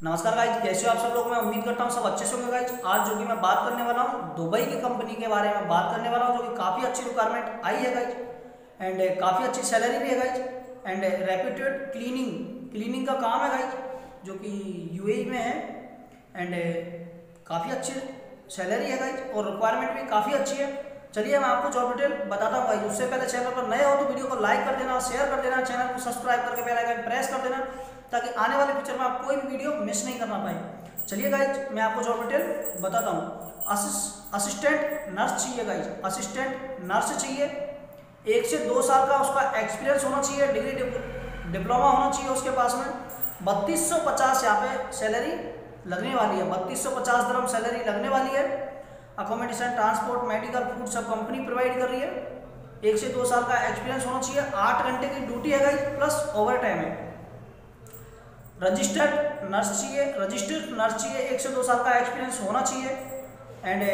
नमस्कार गाइज, कैसे हो आप सब लोग। मैं उम्मीद करता हूँ सब अच्छे से होंगे गाइज। आज जो कि मैं बात करने वाला हूँ दुबई की कंपनी के बारे में बात करने वाला हूँ, जो कि काफ़ी अच्छी रिक्वायरमेंट आई है गाइज एंड काफ़ी अच्छी सैलरी भी है गाइज एंड रेप्यूटेड क्लीनिंग का काम है गाइज, जो कि यूएई में है एंड काफ़ी अच्छी सैलरी है गाइज और रिक्वायरमेंट भी काफ़ी अच्छी है। चलिए मैं आपको जॉब डिटेल बताता हूँ गाइज। उससे पहले चैनल पर नए हो तो वीडियो को लाइक कर देना, शेयर कर देना, चैनल को सब्सक्राइब करके बेल आइकन प्रेस कर देना ताकि आने वाले फ्यूचर में आप कोई भी वीडियो मिस नहीं करना पाए। चलिए गाइज मैं आपको जॉब डिटेल बताता हूँ। असिस्टेंट नर्स चाहिए गाइज, असिस्टेंट नर्स चाहिए। 1 से 2 साल का उसका एक्सपीरियंस होना चाहिए, डिग्री डिप्लोमा होना चाहिए उसके पास में। 3250 यहाँ पे सैलरी लगने वाली है, 3250 दिरहम सैलरी लगने वाली है। अकोमोडेशन, ट्रांसपोर्ट, मेडिकल, फूड सब कंपनी प्रोवाइड कर रही है। 1 से 2 साल का एक्सपीरियंस होना चाहिए। 8 घंटे की ड्यूटी है गाइज प्लस ओवर टाइम है। रजिस्टर्ड नर्स चाहिए, 1 से 2 साल का एक्सपीरियंस होना चाहिए एंड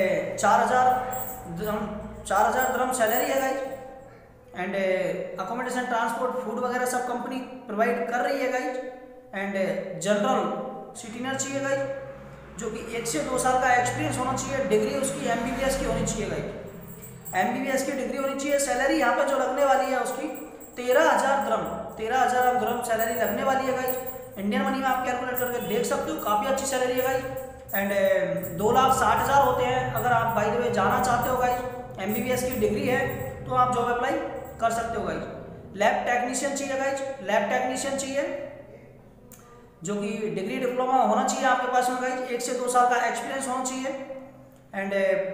4000 दिरहम सैलरी है guys and accommodation, transport, food वगैरह सब कंपनी प्रोवाइड कर रही है guys and general city nurse चाहिए गाइज, जो कि 1 से 2 साल का एक्सपीरियंस होना चाहिए। डिग्री उसकी एमबीबीएस की होनी चाहिए गाइज, एमबीबीएस की डिग्री होनी चाहिए। सैलरी यहाँ पे जो लगने वाली है उसकी 13,000 दिरहम सैलरी लगने वाली है गाइज। इंडियन मनी में आप कैलकुलेट करके देख सकते हो, काफ़ी अच्छी सैलरी है गाइज एंड 2,60,000 होते हैं। अगर आप बाय द वे जाना चाहते हो गाइज, एमबीबीएस की डिग्री है तो आप जॉब अप्लाई कर सकते हो गाइज। लैब टेक्नीशियन चाहिए गाइज, लैब टेक्नीशियन चाहिए जो कि डिग्री डिप्लोमा होना चाहिए आपके पास में गाइज। 1 से 2 साल का एक्सपीरियंस होना चाहिए एंड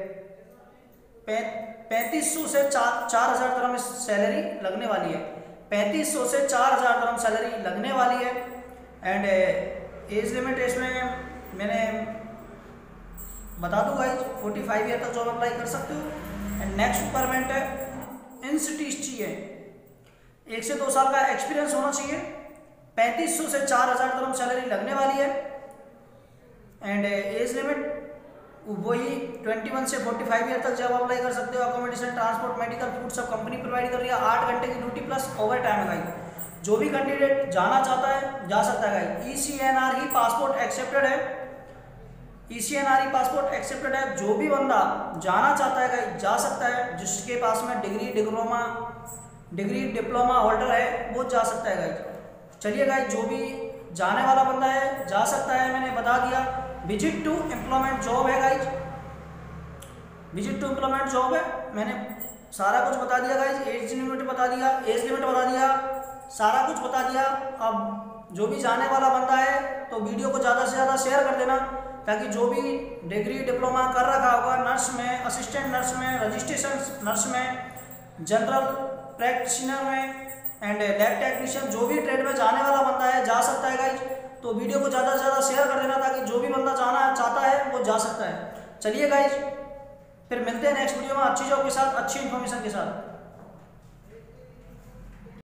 3500 से 4,000 दिरहम सैलरी लगने वाली है। 3500 से 4,000 दिरहम सैलरी लगने वाली है एंड एज लिमिट इसमें मैंने बता दूँ गाइज 45 ईयर तक जॉब अप्लाई कर सकते हो। एंड नेक्स्ट रिक्वायरमेंट है इंस्टीट्यूट चाहिए। 1 से 2 साल का एक्सपीरियंस होना चाहिए। 3500 से 4,000 दिरहम सैलरी लगने वाली है एंड एज लिमिट वही 21 से 45 ईयर तक जॉब अप्लाई कर सकते हो। अकोमोडेशन, ट्रांसपोर्ट, मेडिकल, फूड सब कंपनी प्रोवाइड कर रही है। 8 घंटे की ड्यूटी प्लस ओवर टाइम है गाइज। जो भी कैंडिडेट जाना चाहता है जा सकता है गाइज। ECNRE पासपोर्ट एक्सेप्टेड है, ECNRE पासपोर्ट एक्सेप्टेड है। जो भी बंदा जाना चाहता है गाइज जा सकता है, जिसके पास में डिग्री डिप्लोमा होल्डर है वो जा सकता है गाइज। चलिए गाइज जो भी जाने वाला बंदा है जा सकता है, मैंने बता दिया। विजिट टू एम्प्लॉयमेंट जॉब है guys, visit to employment job है। मैंने सारा कुछ बता दिया गाइज, एज लिमिट बता दिया, सारा कुछ बता दिया। अब जो भी जाने वाला बंदा है तो वीडियो को ज़्यादा से ज़्यादा शेयर कर देना ताकि जो भी डिग्री डिप्लोमा कर रखा होगा नर्स में, असिस्टेंट नर्स में, रजिस्ट्रेशन नर्स में, जनरल प्रैक्टिशनर में एंड लैब टेक्नीशियन, जो भी ट्रेड में जाने वाला बंदा है जा सकता है गाइज। तो वीडियो को ज़्यादा से ज़्यादा शेयर कर देना ताकि जो भी बंदा जाना चाहता है वो जा सकता है। चलिए गाइज फिर मिलते हैं नेक्स्ट वीडियो में अच्छी जॉब के साथ, अच्छी इन्फॉर्मेशन के साथ।